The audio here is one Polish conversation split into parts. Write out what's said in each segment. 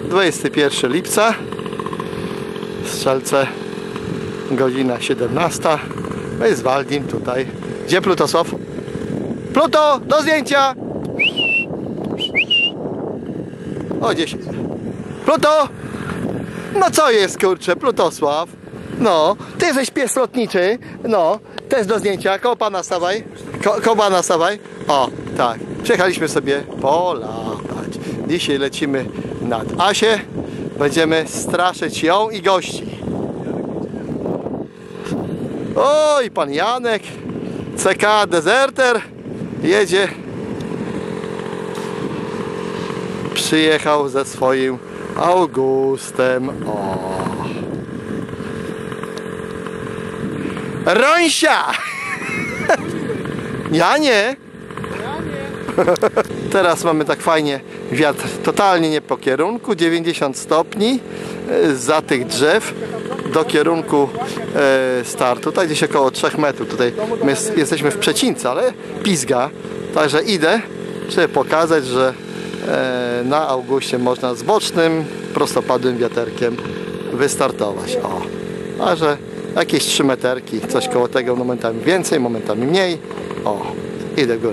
21 lipca, Strzelce, godzina 17. To jest Waldim tutaj. Gdzie Plutosław? Pluto, do zdjęcia! O, 10. Pluto! No co jest, kurczę, Plutosław? No, ty jesteś pies lotniczy. No, też do zdjęcia. Koło pana stawaj. Koło pana stawaj. O, tak. Przyjechaliśmy sobie polatać. Dzisiaj lecimy nad Asię. Będziemy straszyć ją i gości. Oj, pan Janek, CK Deserter jedzie. Przyjechał ze swoim Augustem. O. Rąsia! Ja nie. Teraz mamy tak fajnie wiatr totalnie nie po kierunku, 90 stopni za tych drzew do kierunku startu. Tutaj gdzieś około 3 metrów. Tutaj my jesteśmy w przecince, ale pizga. Także idę, żeby pokazać, że na Augustie można z bocznym, prostopadłym wiaterkiem wystartować. O, także jakieś 3 meterki, coś koło tego, momentami więcej, momentami mniej. O, idę w górę.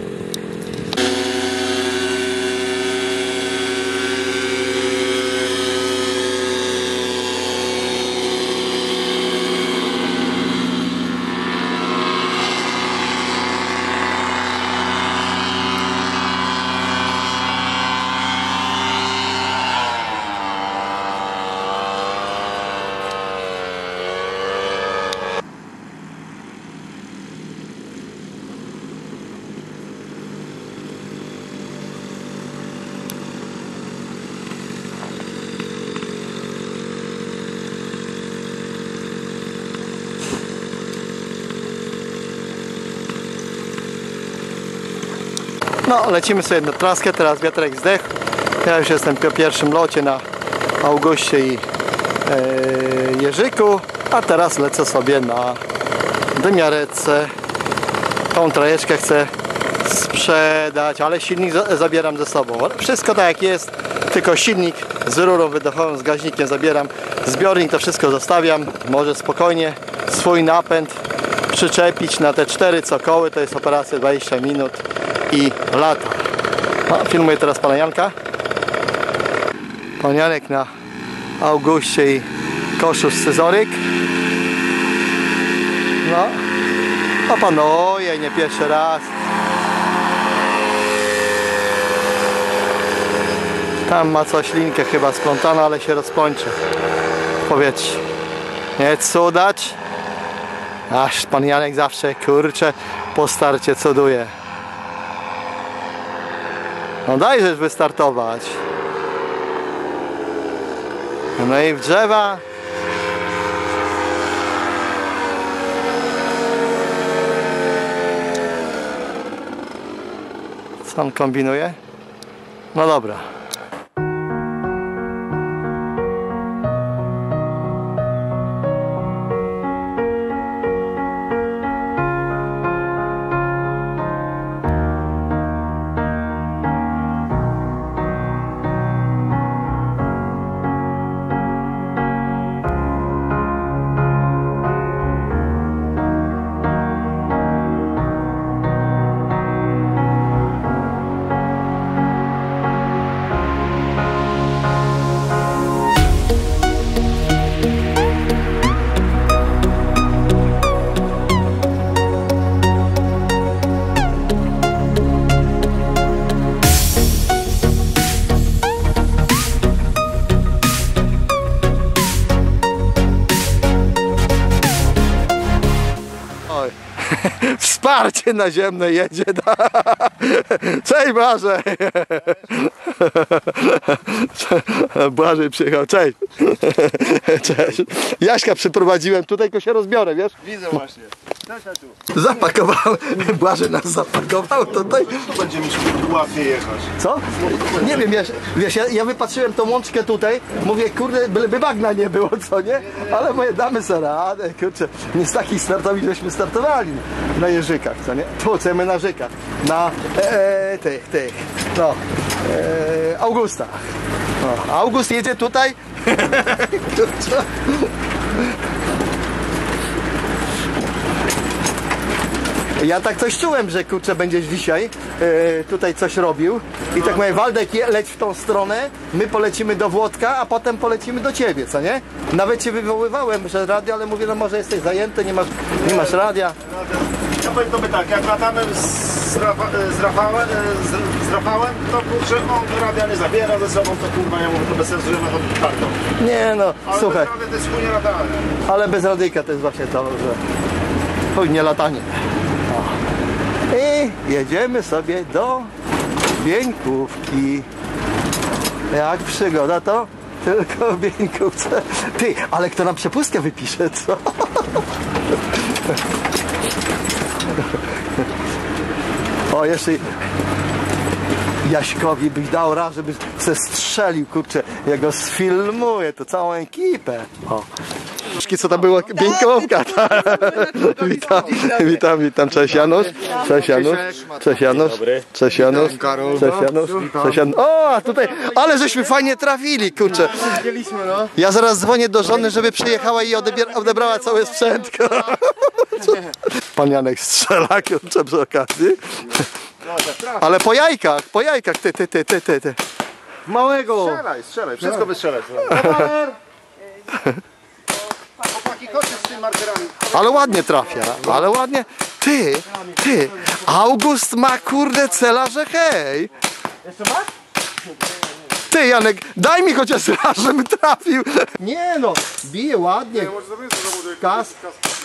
No, lecimy sobie na traskę, teraz wiatrek zdechł. Ja już jestem po pierwszym locie na Augustie i Jerzyku, a teraz lecę sobie na Dymiarecce. Tą trajeczkę chcę sprzedać, ale silnik zabieram ze sobą. Wszystko tak jak jest, tylko silnik z rurą wydechową, z gaźnikiem zabieram. Zbiornik to wszystko zostawiam. Może spokojnie swój napęd przyczepić na te 4 cokoły, to jest operacja 20 minut i lata. No, filmuję teraz pana Janka. Pan Janek na Augustie i Koszów scyzoryk. No, a pan ojej, nie pierwszy raz. Tam ma coś linkę chyba splątaną, ale się rozpończy w powietrzu. Nie cudacz. Aż pan Janek zawsze, kurczę, po starcie cuduje. No dajżeś wystartować. No i w drzewa. Co on kombinuje? No dobra. Wsparcie naziemne jedzie. Cześć Błażej. Błażej przyjechał, cześć. Cześć. Jaśka przyprowadziłem tutaj, tylko się rozbiorę, wiesz? Widzę właśnie. Zapakował, Błażej nas zapakował tutaj. To będzie mi łatwiej jechać. Co? Nie wiem, wiesz, ja wypatrzyłem tą łączkę tutaj, mówię, kurde, byleby bagna nie było, co nie? Ale moje damy sobie radę, kurczę, nie z takich startowni, żeśmy startowali na Jerzykach. co nie? Tu chcemy narzekać na tych, no, Augusta. No, August jedzie tutaj. Ja tak coś czułem, że kurczę będziesz dzisiaj tutaj coś robił i tak mówię, Waldek leć w tą stronę, my polecimy do Włodka, a potem polecimy do ciebie, co nie? Nawet cię wywoływałem przez radio, ale mówię, no może jesteś zajęty, nie masz radia. Ja powiem tobie tak, jak latamy z Rafałem, to kurczę, on radia nie zabiera ze sobą, to kurwa, ja mówię, to bez sensu, że ma chodzić kartą. Nie no, Ale słuchaj, bez radia to jest chuj nie latane. ale bez radyjka to jest właśnie to, że chuj, nie latanie. O. I jedziemy sobie do Bieńkówki. Jak przygoda to tylko w Bieńkówce. Ty, ale kto nam przepustkę wypisze, co? O, jeszcze Jaśkowi byś dał raz, żeby se strzelił, kurczę, ja go sfilmuję, to całą ekipę. O. Co to było? Bieńkówka. Witam. Cześć Janusz. Cześć Janusz. Cześć Janusz. Cześć Janusz. Cześć Janusz. Cześć Janusz. O, a tutaj, ale żeśmy fajnie trafili, kurczę. Ja zaraz dzwonię do żony, żeby przyjechała i odebrała cały sprzęt. Pan Janek strzela, kurczę, przy okazji. Ale po jajkach, ty. Małego. Strzelaj, wszystko wystrzelaj. Chłopaki, chodźcie z tymi markerami. Ale ładnie trafia, ale ładnie. Ty, August ma kurde cela, że hej. Jeszcze masz? Ty Janek, daj mi chociaż raz, żebym trafił. Nie no, bije ładnie. Kas.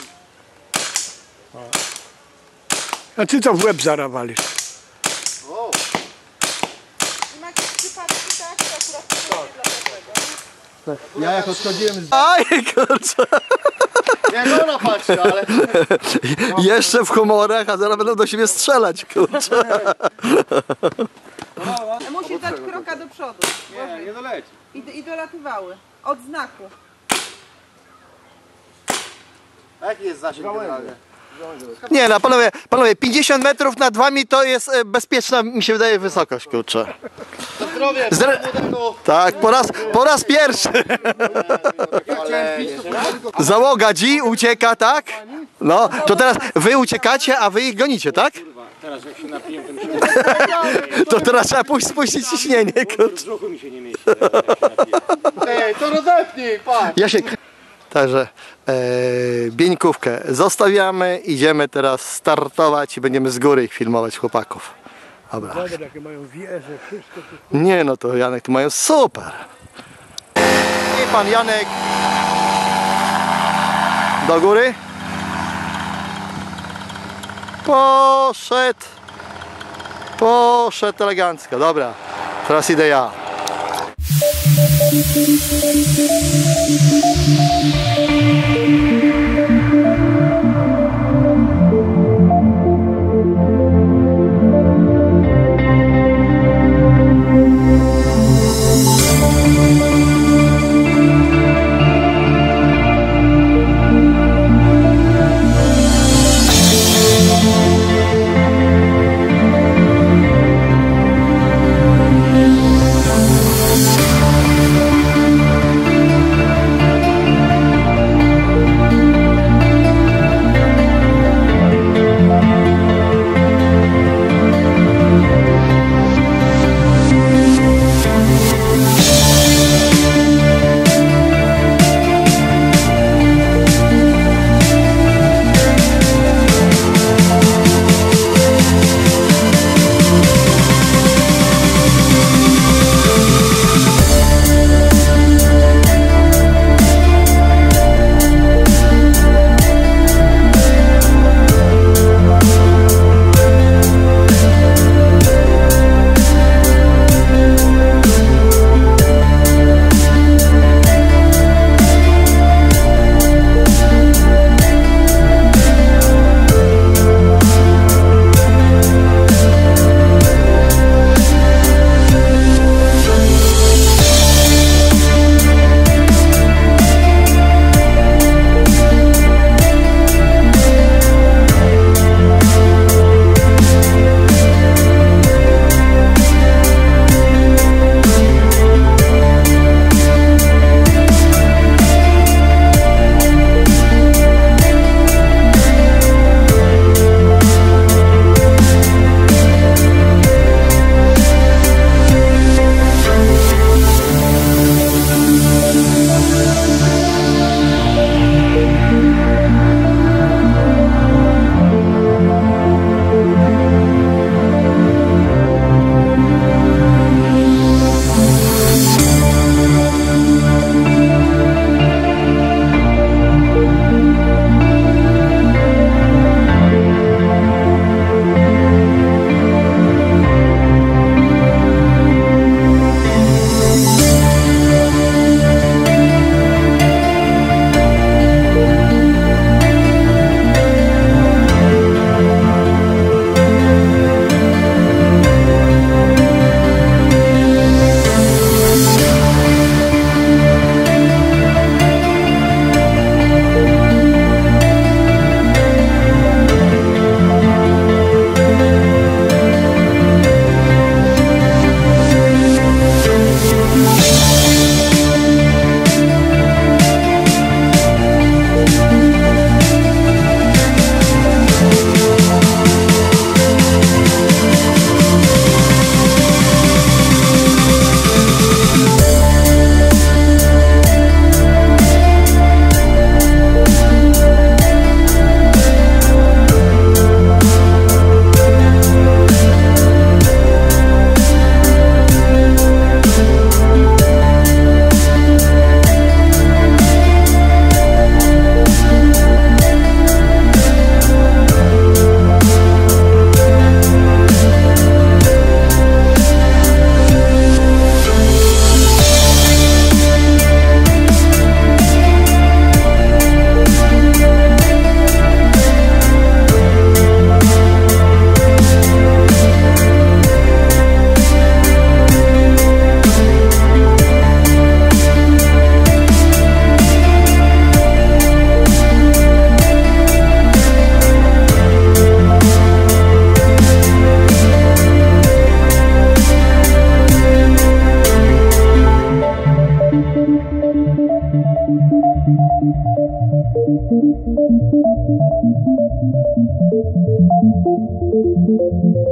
A ty to w łeb zarawali. Ja jak odchodziłem z... Aj, kurczę. Nie, ona patrzy, ale... Jeszcze w humorach, a zaraz będą do siebie strzelać, kurczę. Musisz dać kroka do przodu. Nie doleci. I dolatywały. Od znaku. A jaki jest zasięg generalny? Nie no, panowie, 50 metrów nad wami to jest bezpieczna, mi się wydaje, wysokość, kurczę. Zdrowie, Tak, po raz pierwszy. Załoga G ucieka, tak? No, to teraz wy uciekacie, a wy ich gonicie, tak? Teraz jak się napiję, to mi się To teraz trzeba spuścić ciśnienie, kurczę. brzuchu mi się nie mieści. Ej, to rozepnij, patrz. Jasiek. Także Bieńkówkę zostawiamy, idziemy teraz startować i będziemy z góry ich filmować, chłopaków. Dobra. Jakie mają wieże, wszystko. Nie no, to Janek, tu mają super. I pan Janek do góry. Poszedł elegancko, dobra. Teraz idę ja.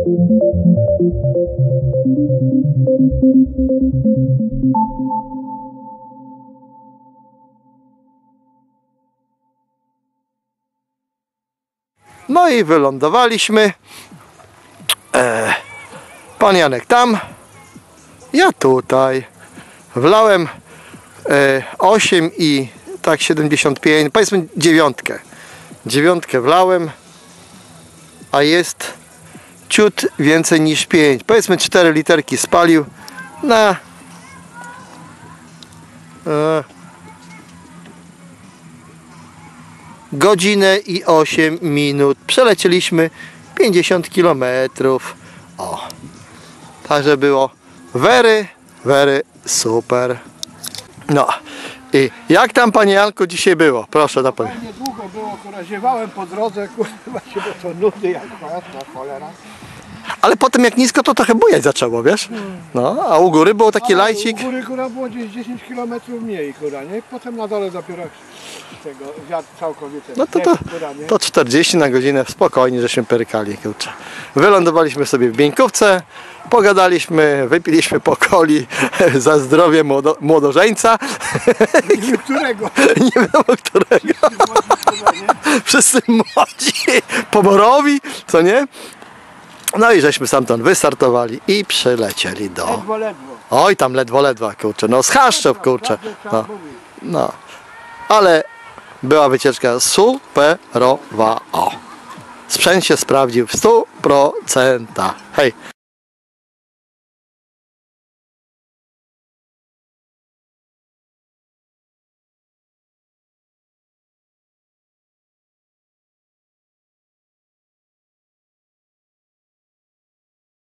No i wylądowaliśmy. Pan Janek tam, ja tutaj. Wlałem 8 i tak 75, powiedzmy dziewiątkę wlałem, a jest ciut więcej niż 5, powiedzmy 4 literki spalił na godzinę i 8 minut. Przelecieliśmy 50 km. O, także było very super. No i jak tam, panie Janku, dzisiaj było? Proszę na pewno. Niedługo było, kurwa, ziewałem po drodze, kurwa, się bo to nudy jak jasna cholera. Ale potem jak nisko, to trochę bujać zaczęło, wiesz? No, a u góry było taki lajcik. U góry, kurwa, było gdzieś 10 km mniej, kurwa, nie? Potem na dole dopiero tego wiatr całkowicie. No kurwa, nie? to 40 na godzinę spokojnie, żeśmy perykali, kurczę. Wylądowaliśmy sobie w Bieńkówce, pogadaliśmy, wypiliśmy po coli za zdrowie młodożeńca. Nie wiem którego. Nie wiadomo którego. Wszyscy młodzi, pomorowi, co nie? No i żeśmy stamtąd wystartowali i przylecieli do... Ledwo. Oj, tam ledwo, kurczę, no z Chaszczów, kurczę. No, ale była wycieczka superowa. O, sprzęt się sprawdził w 100%. Hej.